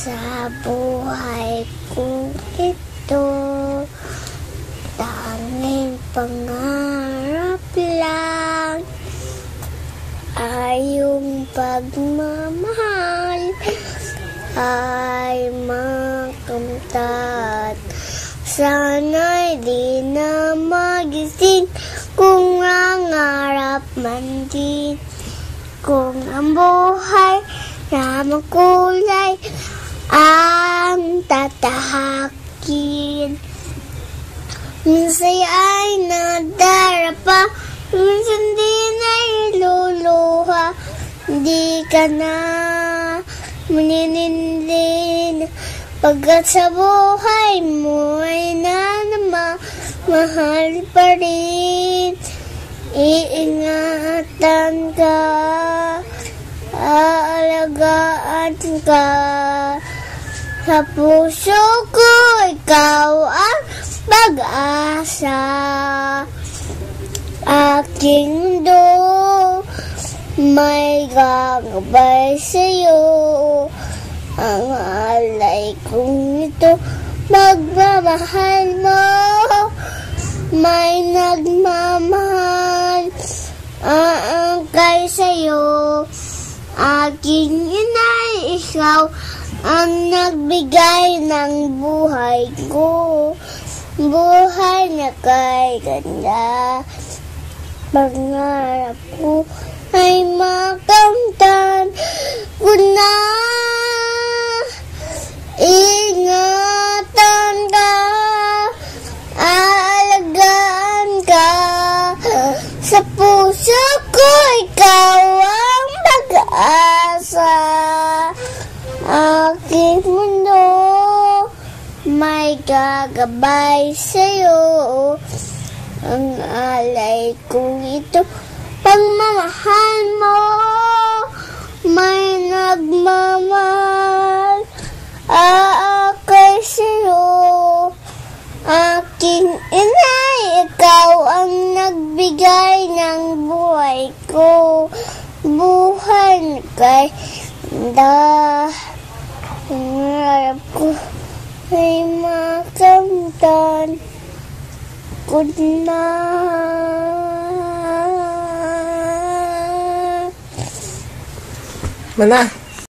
Sa buhay ko ito, tanging pangarap lang ay yung pagmamahal ay makamtan. Sana'y di na magising kung nangarap man din. Kung ang buhay na makulay ang tatahakin. Minsan ay nadarapa, minsan din ay luluha. Di ka na maninindin, pagkat sa buhay mo ay mahal pa rin. Iingatan ka, aalagaan ka. Sa puso ko, ikaw ang pag-asa. Aking mundo, may gagabay sa'yo. Ang alay kong ito, magmamahal mo. May nagmamahal, aangkay sa'yo. Aking inay, ikaw ang nagbigay ng buhay ko. Buhay na kay ganda. Pangarap ko ay makamtan ko na. Ingatan ka, aalagaan ka. Sa puso ko, ikaw ang pag-asa. Aking mundo, may gagabay sa'yo. Ang alay kong ito, pagmamahal mo. May nagmamahal, aakay sa'yo. Aking inay, ikaw ang nagbigay ng buhay ko. Buhay na kay ganda. Pangarap ko ay makamtan ko na. Mana?